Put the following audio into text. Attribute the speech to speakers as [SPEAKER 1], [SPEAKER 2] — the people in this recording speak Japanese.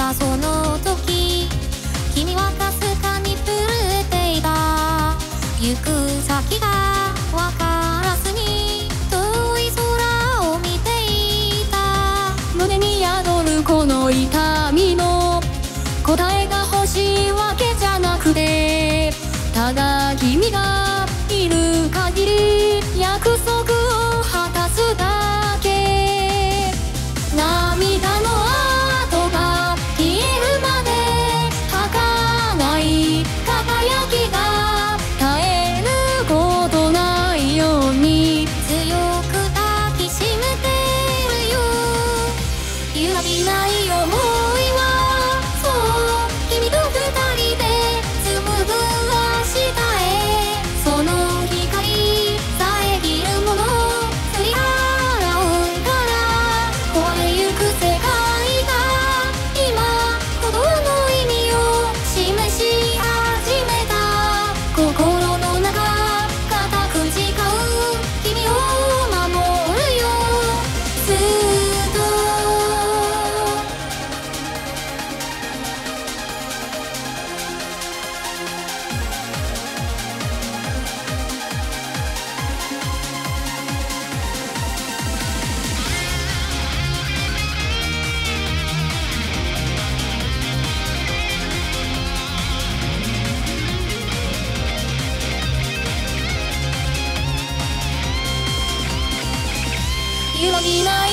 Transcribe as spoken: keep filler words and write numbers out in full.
[SPEAKER 1] たその時、君はかすかに震えていた。行く先がわからずに遠い空を見ていた。胸に宿るこの痛みの答えが欲しいわけじゃなくて、ただ君がいる限り約束を果たすだけ。涙の跡が消えるまで儚い輝きが絶えることないように強く抱きしめてるよ。揺らぎない想いはそう君と二人で紡ぐ明日へ。その光遮るもの振り払うから壊れゆく世界が今鼓動の意味を示し始めた。心の中固く誓う君を守るよずっと。揺らぎない